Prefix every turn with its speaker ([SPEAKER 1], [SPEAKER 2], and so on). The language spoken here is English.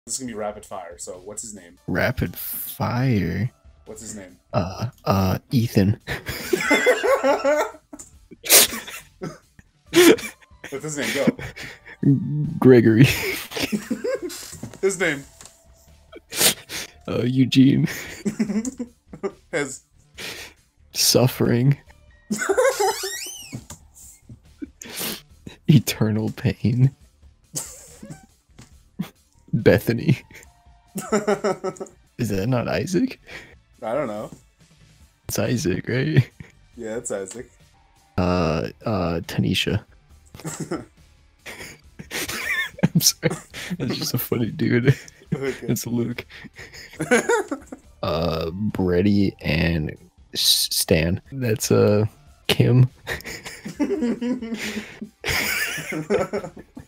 [SPEAKER 1] This is gonna be rapid fire. So, what's his name?
[SPEAKER 2] Rapid fire.
[SPEAKER 1] What's his name?
[SPEAKER 2] Ethan.
[SPEAKER 1] What's his name? Go.
[SPEAKER 2] Gregory.
[SPEAKER 1] His name.
[SPEAKER 2] Eugene.
[SPEAKER 1] His.
[SPEAKER 2] Suffering. Eternal pain. Bethany. Is that not Isaac?
[SPEAKER 1] I don't know.
[SPEAKER 2] It's Isaac, right?
[SPEAKER 1] Yeah, it's Isaac.
[SPEAKER 2] Tanisha. I'm sorry. That's just a funny dude.
[SPEAKER 1] Okay.
[SPEAKER 2] It's Luke. Brady and Stan. That's Kim.